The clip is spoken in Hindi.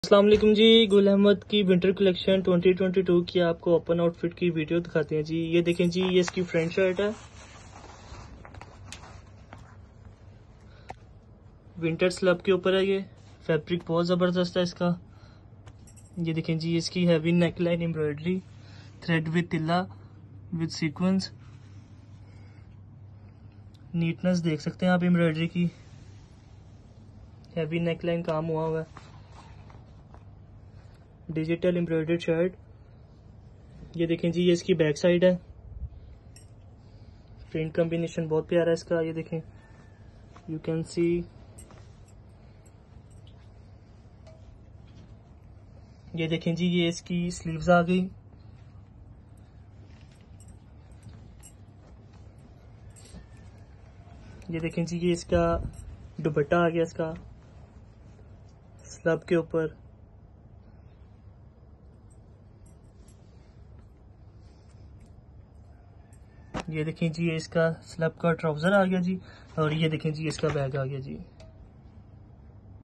अस्सलाम वालेकुम जी। गुल अहमद की विंटर कलेक्शन 2022 की आपको ओपन आउटफिट की वीडियो दिखाते हैं जी। ये देखें जी, ये इसकी फ्रंट शर्ट है, विंटर स्लब के ऊपर है। ये फैब्रिक बहुत ज़बरदस्त है इसका। ये देखें जी, इसकी heavy neckline embroidery, thread with तिल्ला विद सीक्वेंस, नीटनेस देख सकते हैं आप एम्ब्रॉयडरी की। हैवी नेकलाइन काम हुआ है, डिजिटल एम्ब्रॉयडर्ड शर्ट। ये देखें जी, ये इसकी बैक साइड है। प्रिंट कॉम्बिनेशन बहुत प्यारा है इसका। ये देखें, यू कैन सी। ये देखें जी, ये इसकी स्लीव्स आ गई। ये देखें जी, ये इसका दुपट्टा आ गया इसका स्लब के ऊपर। ये देखें जी, ये इसका स्लब का ट्राउजर आ गया जी। और ये देखें जी, इसका बैग आ गया जी।